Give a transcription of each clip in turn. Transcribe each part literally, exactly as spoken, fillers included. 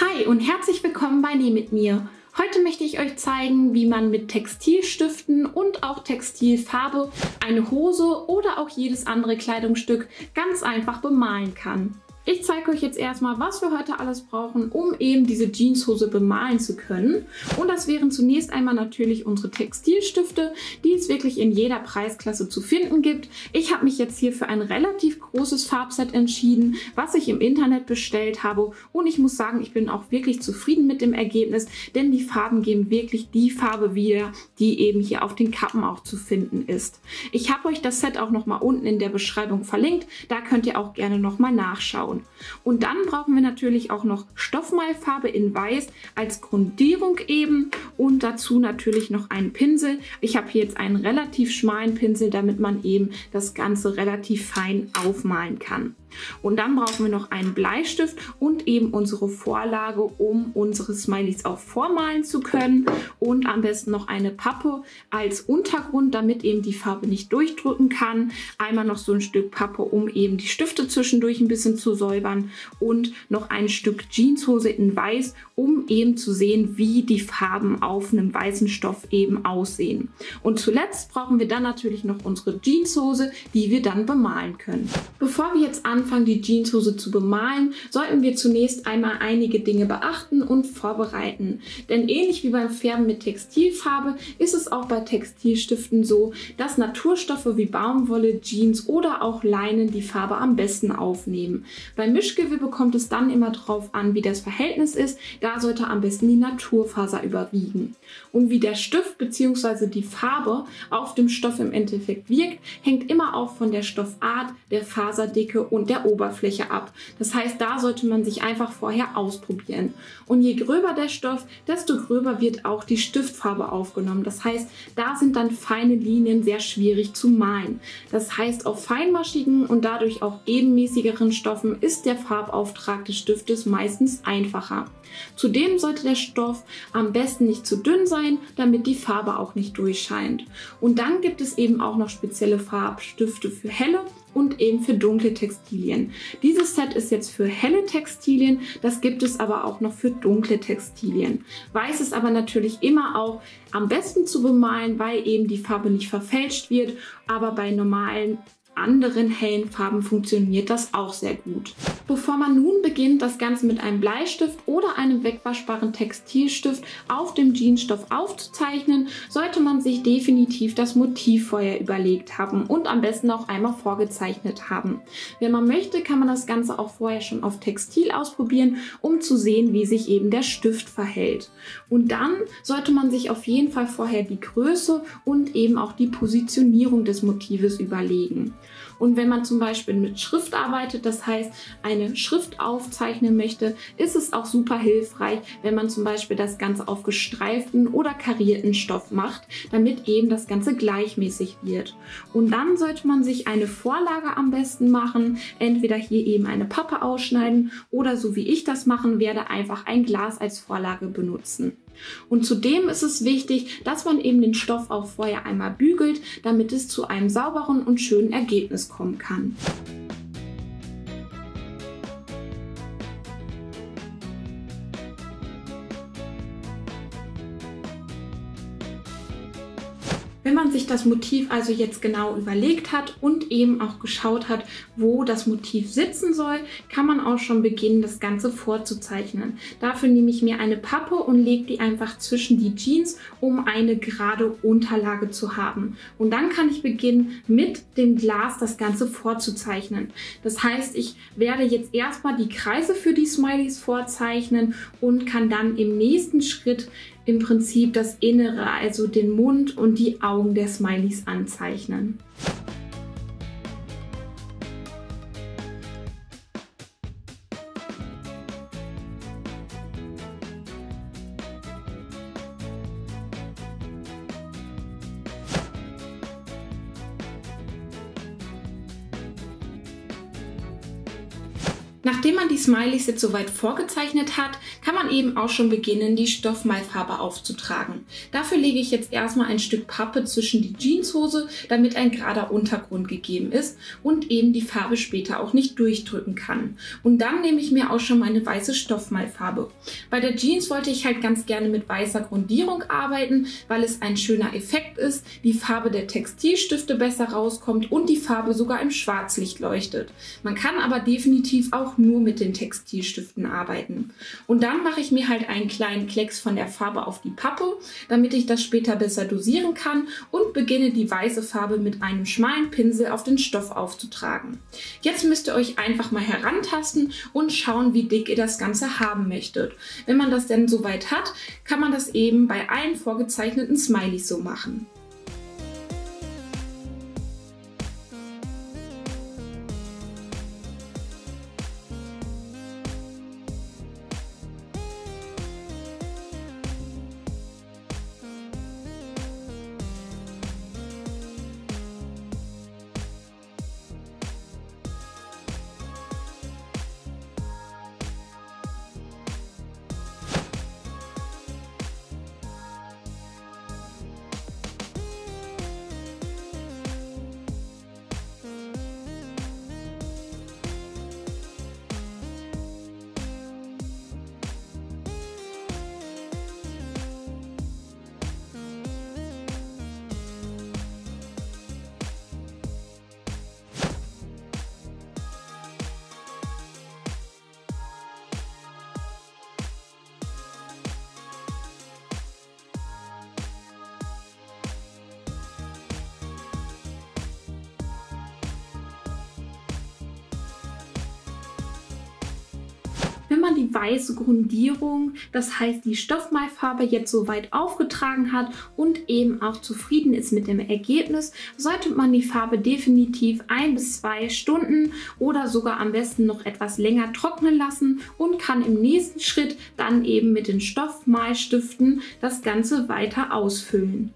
Hi und herzlich willkommen bei Näh mit mir. Heute möchte ich euch zeigen, wie man mit Textilstiften und auch Textilfarbe eine Hose oder auch jedes andere Kleidungsstück ganz einfach bemalen kann. Ich zeige euch jetzt erstmal, was wir heute alles brauchen, um eben diese Jeanshose bemalen zu können. Und das wären zunächst einmal natürlich unsere Textilstifte, die es wirklich in jeder Preisklasse zu finden gibt. Ich habe mich jetzt hier für ein relativ großes Farbset entschieden, was ich im Internet bestellt habe. Und ich muss sagen, ich bin auch wirklich zufrieden mit dem Ergebnis, denn die Farben geben wirklich die Farbe wieder, die eben hier auf den Kappen auch zu finden ist. Ich habe euch das Set auch nochmal unten in der Beschreibung verlinkt. Da könnt ihr auch gerne nochmal nachschauen. Und dann brauchen wir natürlich auch noch Stoffmalfarbe in Weiß als Grundierung eben und dazu natürlich noch einen Pinsel. Ich habe hier jetzt einen relativ schmalen Pinsel, damit man eben das Ganze relativ fein aufmalen kann. Und dann brauchen wir noch einen Bleistift und eben unsere Vorlage, um unsere Smileys auch vormalen zu können. Und am besten noch eine Pappe als Untergrund, damit eben die Farbe nicht durchdrücken kann. Einmal noch so ein Stück Pappe, um eben die Stifte zwischendurch ein bisschen zu säubern. Und noch ein Stück Jeanshose in Weiß, um eben zu sehen, wie die Farben auf einem weißen Stoff eben aussehen. Und zuletzt brauchen wir dann natürlich noch unsere Jeanshose, die wir dann bemalen können. Bevor wir jetzt anfangen, Anfangen, die Jeanshose zu bemalen, sollten wir zunächst einmal einige Dinge beachten und vorbereiten. Denn ähnlich wie beim Färben mit Textilfarbe ist es auch bei Textilstiften so, dass Naturstoffe wie Baumwolle, Jeans oder auch Leinen die Farbe am besten aufnehmen. Beim Mischgewebe kommt es dann immer darauf an, wie das Verhältnis ist. Da sollte am besten die Naturfaser überwiegen. Und wie der Stift bzw. die Farbe auf dem Stoff im Endeffekt wirkt, hängt immer auch von der Stoffart, der Faserdicke und der Oberfläche ab. Das heißt, da sollte man sich einfach vorher ausprobieren. Und je gröber der Stoff, desto gröber wird auch die Stiftfarbe aufgenommen. Das heißt, da sind dann feine Linien sehr schwierig zu malen. Das heißt, auf feinmaschigen und dadurch auch ebenmäßigeren Stoffen ist der Farbauftrag des Stiftes meistens einfacher. Zudem sollte der Stoff am besten nicht zu dünn sein, damit die Farbe auch nicht durchscheint. Und dann gibt es eben auch noch spezielle Farbstifte für helle und eben für dunkle Textilien. Dieses Set ist jetzt für helle Textilien, das gibt es aber auch noch für dunkle Textilien. Weiß ist aber natürlich immer auch am besten zu bemalen, weil eben die Farbe nicht verfälscht wird, aber bei normalen anderen hellen Farben funktioniert das auch sehr gut. Bevor man nun beginnt, das Ganze mit einem Bleistift oder einem wegwaschbaren Textilstift auf dem Jeansstoff aufzuzeichnen, sollte man sich definitiv das Motiv vorher überlegt haben und am besten auch einmal vorgezeichnet haben. Wenn man möchte, kann man das Ganze auch vorher schon auf Textil ausprobieren, um zu sehen, wie sich eben der Stift verhält. Und dann sollte man sich auf jeden Fall vorher die Größe und eben auch die Positionierung des Motives überlegen. Und wenn man zum Beispiel mit Schrift arbeitet, das heißt eine Schrift aufzeichnen möchte, ist es auch super hilfreich, wenn man zum Beispiel das Ganze auf gestreiften oder karierten Stoff macht, damit eben das Ganze gleichmäßig wird. Und dann sollte man sich eine Vorlage am besten machen, entweder hier eben eine Pappe ausschneiden oder so wie ich das machen werde, einfach ein Glas als Vorlage benutzen. Und zudem ist es wichtig, dass man eben den Stoff auch vorher einmal bügelt, damit es zu einem sauberen und schönen Ergebnis kommen kann. Wenn man sich das Motiv also jetzt genau überlegt hat und eben auch geschaut hat, wo das Motiv sitzen soll, kann man auch schon beginnen, das Ganze vorzuzeichnen. Dafür nehme ich mir eine Pappe und lege die einfach zwischen die Jeans, um eine gerade Unterlage zu haben. Und dann kann ich beginnen, mit dem Glas das Ganze vorzuzeichnen. Das heißt, ich werde jetzt erstmal die Kreise für die Smileys vorzeichnen und kann dann im nächsten Schritt im Prinzip das Innere, also den Mund und die Augen der Smileys anzeichnen. Nachdem man die Smileys jetzt soweit vorgezeichnet hat, kann man eben auch schon beginnen, die Stoffmalfarbe aufzutragen. Dafür lege ich jetzt erstmal ein Stück Pappe zwischen die Jeanshose, damit ein gerader Untergrund gegeben ist und eben die Farbe später auch nicht durchdrücken kann. Und dann nehme ich mir auch schon meine weiße Stoffmalfarbe. Bei der Jeans wollte ich halt ganz gerne mit weißer Grundierung arbeiten, weil es ein schöner Effekt ist, die Farbe der Textilstifte besser rauskommt und die Farbe sogar im Schwarzlicht leuchtet. Man kann aber definitiv auch nur mit den Textilstiften arbeiten. Und dann mache ich mir halt einen kleinen Klecks von der Farbe auf die Pappe, damit ich das später besser dosieren kann und beginne die weiße Farbe mit einem schmalen Pinsel auf den Stoff aufzutragen. Jetzt müsst ihr euch einfach mal herantasten und schauen, wie dick ihr das Ganze haben möchtet. Wenn man das denn soweit hat, kann man das eben bei allen vorgezeichneten Smileys so machen. Wenn man die weiße Grundierung, das heißt die Stoffmalfarbe, jetzt soweit aufgetragen hat und eben auch zufrieden ist mit dem Ergebnis, sollte man die Farbe definitiv ein bis zwei Stunden oder sogar am besten noch etwas länger trocknen lassen und kann im nächsten Schritt dann eben mit den Stoffmalstiften das Ganze weiter ausfüllen.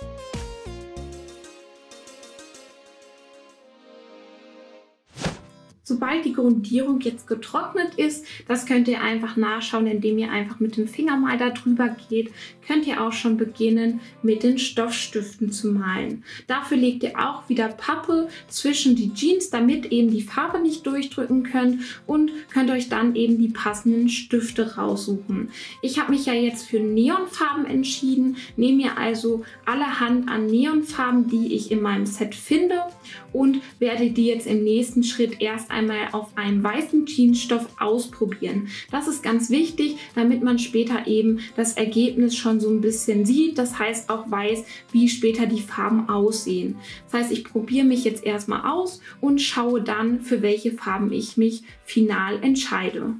Sobald die Grundierung jetzt getrocknet ist, das könnt ihr einfach nachschauen, indem ihr einfach mit dem Finger mal da drüber geht, könnt ihr auch schon beginnen mit den Stoffstiften zu malen. Dafür legt ihr auch wieder Pappe zwischen die Jeans, damit eben die Farbe nicht durchdrücken könnt und könnt euch dann eben die passenden Stifte raussuchen. Ich habe mich ja jetzt für Neonfarben entschieden, nehme mir also allerhand an Neonfarben, die ich in meinem Set finde und werde die jetzt im nächsten Schritt erst einmal auf einem weißen Jeansstoff ausprobieren. Das ist ganz wichtig, damit man später eben das Ergebnis schon so ein bisschen sieht. Das heißt auch weiß, wie später die Farben aussehen. Das heißt, ich probiere mich jetzt erstmal aus und schaue dann, für welche Farben ich mich final entscheide.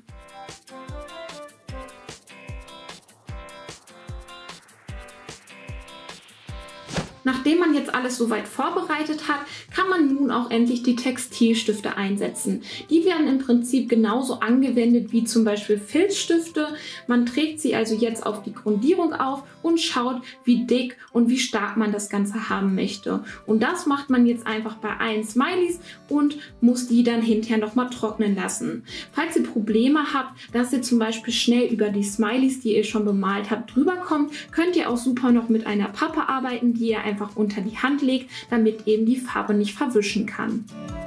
Nachdem man jetzt alles soweit vorbereitet hat, kann man nun auch endlich die Textilstifte einsetzen. Die werden im Prinzip genauso angewendet wie zum Beispiel Filzstifte. Man trägt sie also jetzt auf die Grundierung auf und schaut, wie dick und wie stark man das Ganze haben möchte. Und das macht man jetzt einfach bei allen Smileys und muss die dann hinterher nochmal trocknen lassen. Falls ihr Probleme habt, dass ihr zum Beispiel schnell über die Smileys, die ihr schon bemalt habt, drüber kommt, könnt ihr auch super noch mit einer Pappe arbeiten, die ihr einfach unter die Hand legt, damit eben die Farbe nicht verwischen kann.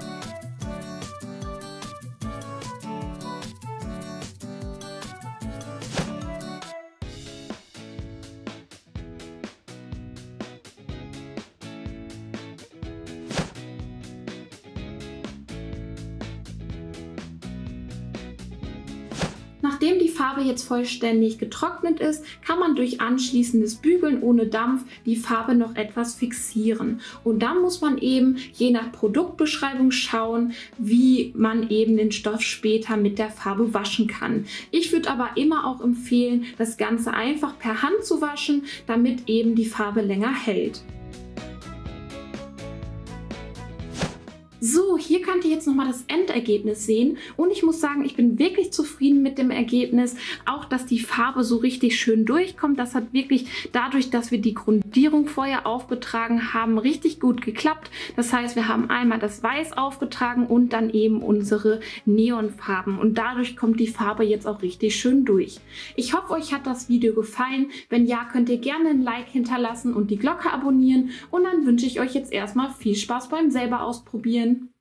Nachdem die Farbe jetzt vollständig getrocknet ist, kann man durch anschließendes Bügeln ohne Dampf die Farbe noch etwas fixieren. Und dann muss man eben je nach Produktbeschreibung schauen, wie man eben den Stoff später mit der Farbe waschen kann. Ich würde aber immer auch empfehlen, das Ganze einfach per Hand zu waschen, damit eben die Farbe länger hält. So, hier könnt ihr jetzt nochmal das Endergebnis sehen und ich muss sagen, ich bin wirklich zufrieden mit dem Ergebnis. Auch, dass die Farbe so richtig schön durchkommt, das hat wirklich dadurch, dass wir die Grundierung vorher aufgetragen haben, richtig gut geklappt. Das heißt, wir haben einmal das Weiß aufgetragen und dann eben unsere Neonfarben und dadurch kommt die Farbe jetzt auch richtig schön durch. Ich hoffe, euch hat das Video gefallen. Wenn ja, könnt ihr gerne ein Like hinterlassen und die Glocke abonnieren und dann wünsche ich euch jetzt erstmal viel Spaß beim selber ausprobieren.